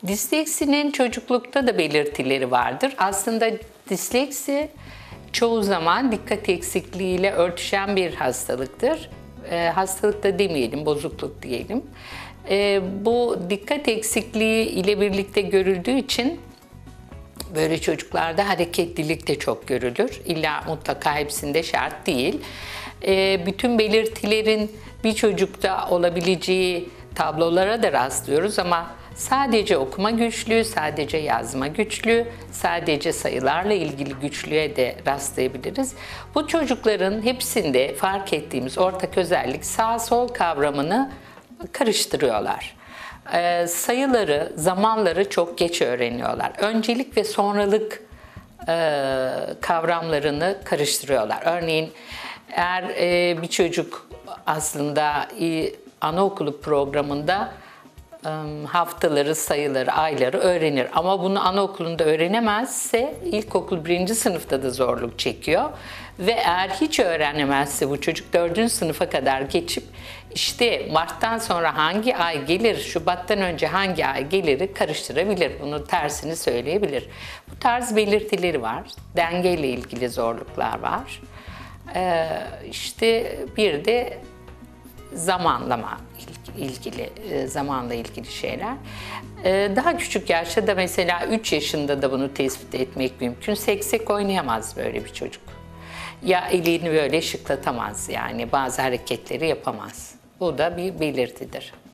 Disleksinin çocuklukta da belirtileri vardır. Aslında disleksi çoğu zaman dikkat eksikliğiyle örtüşen bir hastalıktır. Hastalık da demeyelim, bozukluk diyelim. Bu dikkat eksikliği ile birlikte görüldüğü için böyle çocuklarda hareketlilik de çok görülür. İlla mutlaka hepsinde şart değil. Bütün belirtilerin bir çocukta olabileceği tablolara da rastlıyoruz ama sadece okuma güçlüğü, sadece yazma güçlüğü, sadece sayılarla ilgili güçlüğe de rastlayabiliriz. Bu çocukların hepsinde fark ettiğimiz ortak özellik sağ-sol kavramını karıştırıyorlar. Sayıları, zamanları çok geç öğreniyorlar. Öncelik ve sonralık kavramlarını karıştırıyorlar. Örneğin eğer bir çocuk aslında anaokulu programında haftaları, sayıları, ayları öğrenir. Ama bunu anaokulunda öğrenemezse ilkokul 1. sınıfta da zorluk çekiyor. Ve eğer hiç öğrenemezse bu çocuk 4. sınıfa kadar geçip işte Mart'tan sonra hangi ay gelir, Şubat'tan önce hangi ay geliri karıştırabilir. Bunun tersini söyleyebilir. Bu tarz belirtileri var. Dengeyle ilgili zorluklar var. İşte bir de zamanla ilgili şeyler. Daha küçük yaşta da mesela 3 yaşında da bunu tespit etmek mümkün. Seksek oynayamaz böyle bir çocuk. Ya elini böyle şıklatamaz, yani bazı hareketleri yapamaz. Bu da bir belirtidir.